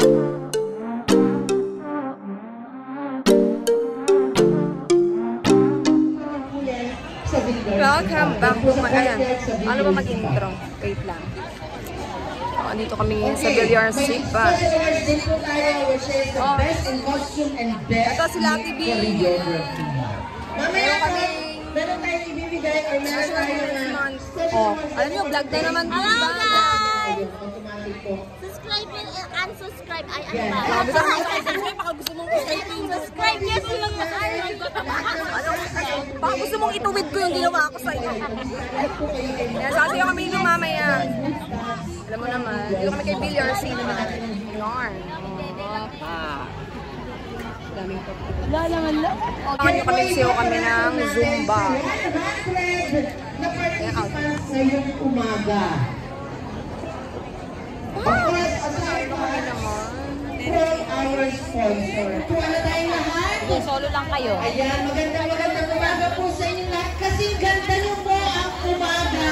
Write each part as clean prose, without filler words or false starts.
Welcome back to my... Ayan. Ano ba mag-intro? Wait lang. Dito kami ngayon sa Villar Sipa. Ito si Lucky B. Meron kami... Meron tayo ibibigay or meron tayo na... Alam nyo, vlog na naman po. Hello guys! Subscribe and unsubscribe. Ay, ano ba? Subscribe baka gusto mong Subscribe yes, yung baka gusto mong ituwid ko yung ginawa ko sa'yo. Kaya sasayo kami nito mamaya. Alam mo naman, dito kami kay Villar Sipa. Yarn. Wala lang, wala. Samahan nyo kami, siyo kami ng Zumba. Ayan, out. Ngayong umaga. Our sponsor. Tuwala tayong lahat. Solo lang kayo. Ayan, magandang umaga po sa inyo lahat. Kasi ganda nyo po ang umaga.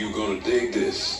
you're gonna dig this.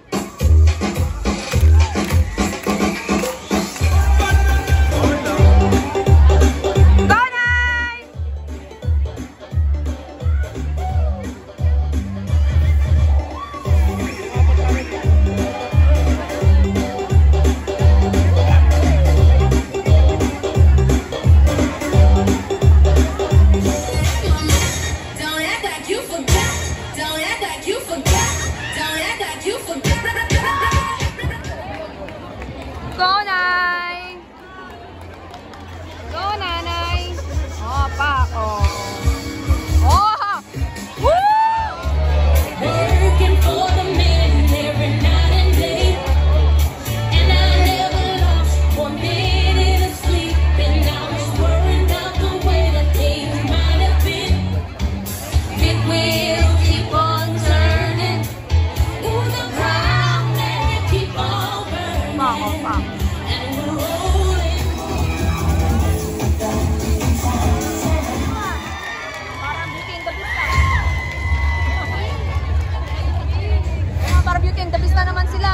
Go, Nay! Go, Nanay! Oh, pa! Oh! Oh! Woo! Working for the man every night and day, and I never lost 1 minute of sleep, and I was worried about the way that things might have been. It will keep on turning, ooh, the ground and it keep on burning, and we're rolling. Parang Beauty and the Beast na naman sila.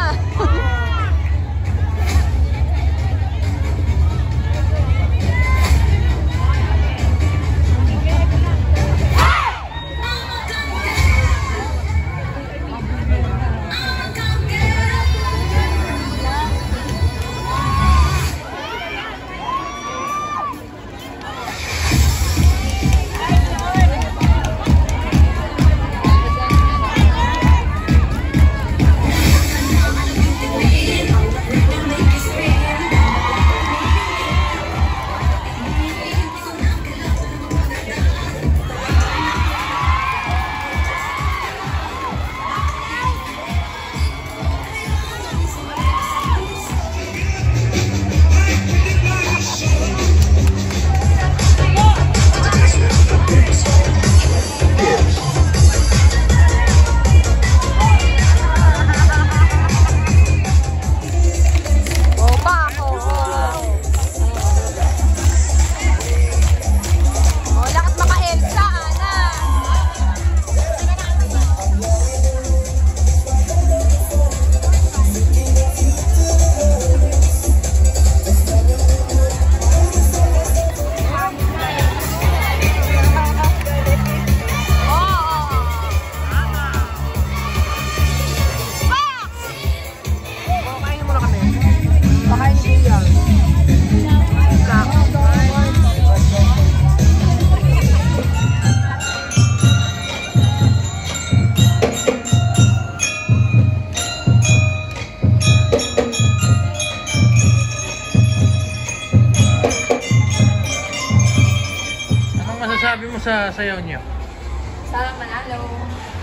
Anong masasabi mo sa sayaw niyo? Sana manalo.